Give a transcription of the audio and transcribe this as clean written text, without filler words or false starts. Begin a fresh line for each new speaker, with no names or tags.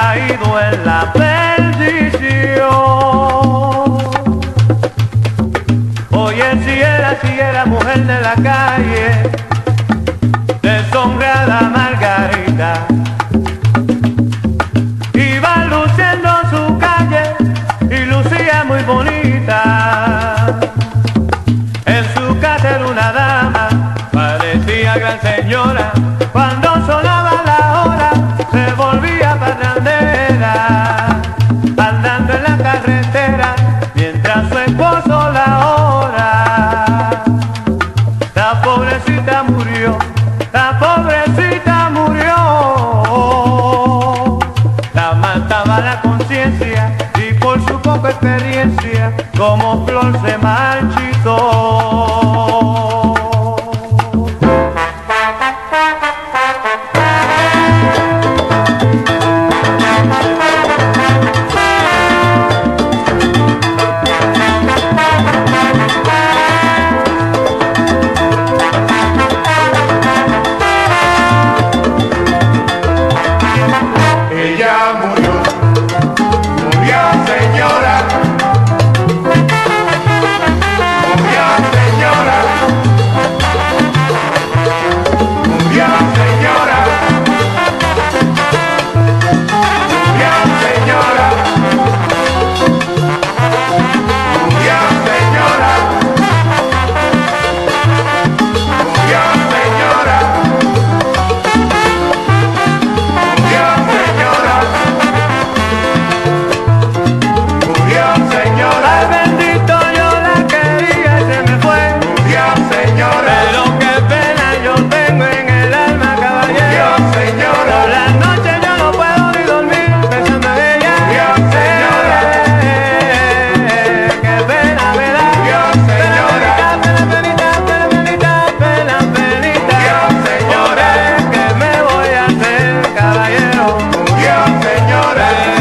caído en la perdición. Oye, si era mujer de la calle, deshonrada Margarita, iba luciendo su calle y lucía muy bonita. En su casa era una dama, parecía gran señora. Cuando sonaba la hora, se volvía parrandera, andando en la carretera, mientras su esposo la ora. La pobrecita murió, la pobrecita murió. La mataba la conciencia y por su poca experiencia, como flor se marchitó.
Señora.